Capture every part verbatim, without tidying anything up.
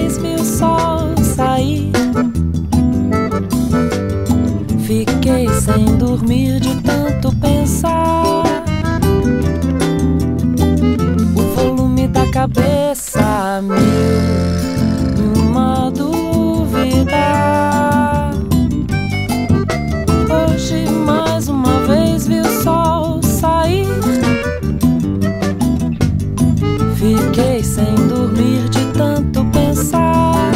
vez vi o sol sair, fiquei sem dormir de tanto pensar. O volume da cabeça a mil, uma dúvida. Hoje mais uma vez vi o sol sair, fiquei sem dormir de tanto pensar.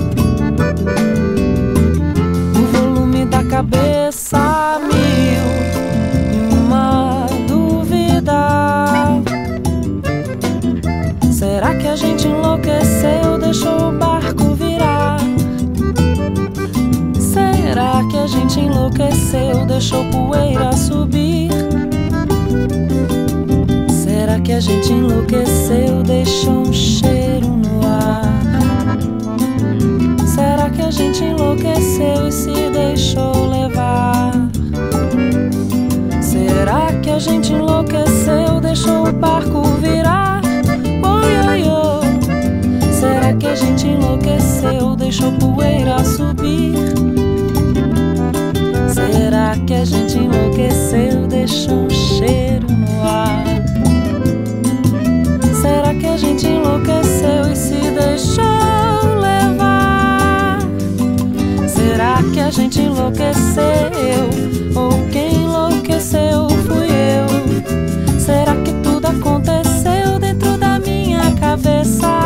O volume da cabeça a mil, uma dúvida. Será que a gente enlouqueceu, deixou o barco virar? Será que a gente enlouqueceu, deixou poeira subir? Será que a gente enlouqueceu, deixou um cheiro no ar? Será que a gente enlouqueceu e se deixou levar? Será que a gente enlouqueceu, deixou o barco virar? Oi, oi, oi. Será que a gente enlouqueceu, deixou poeira subir? Será que a gente enlouqueceu, deixou um cheiro no ar? Será que a gente enlouqueceu e se deixou levar? Será que a gente enlouqueceu, ou quem enlouqueceu fui eu? Será que tudo aconteceu dentro da minha cabeça?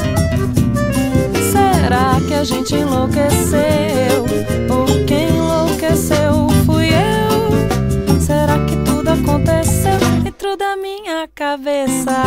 Será que a gente enlouqueceu, ou quem enlouqueceu fui eu? Será que tudo aconteceu dentro da minha cabeça?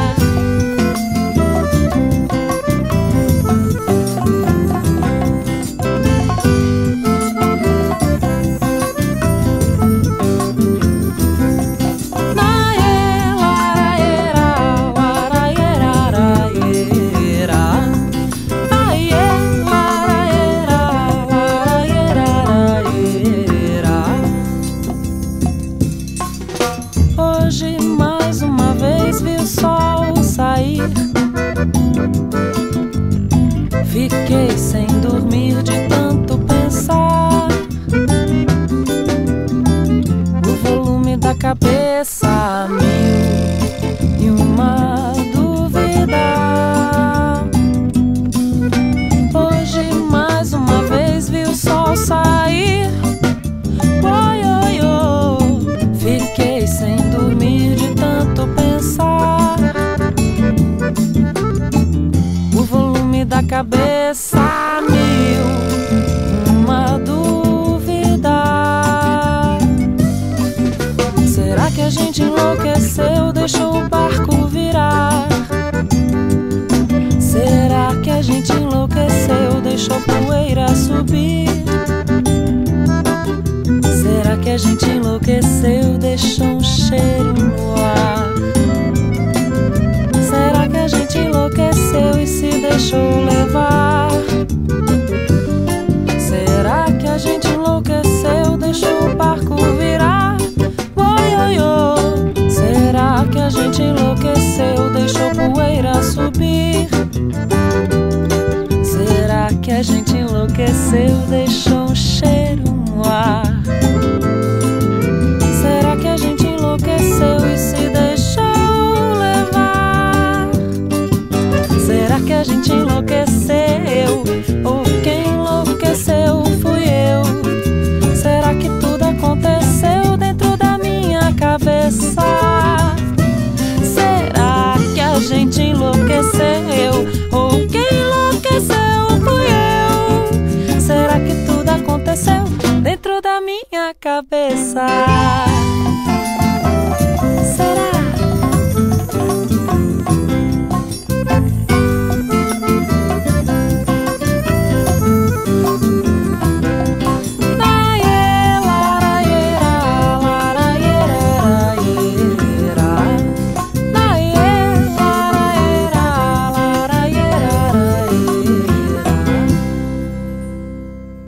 Hoje mais uma vez vi o sol sair, fiquei sem dormir de tanto pensar. O volume da cabeça a mil e uma dúvida. Hoje mais uma vez vi o sol sair, oi, oi, oi. Fiquei sem dormir de tanto pensar. O volume da cabeça a mil, uma dúvida. Será que a gente enlouqueceu, deixou o barco virar? Será que a gente enlouqueceu, deixou poeira subir? Será que a gente enlouqueceu, deixou um cheiro no ar? Será que a gente enlouqueceu e se deixou levar? Será que a gente enlouqueceu, deixou o barco virar? Oi, oi, oi. Será que a gente enlouqueceu, deixou poeira subir? Será que a gente enlouqueceu, deixou um cheiro no ar? Será que a gente enlouqueceu e se deixou levar? Será que a gente enlouqueceu, ou quem enlouqueceu fui eu? Será que tudo aconteceu dentro da minha cabeça? Será que a gente enlouqueceu, ou quem enlouqueceu fui eu? Será que tudo aconteceu dentro da minha cabeça?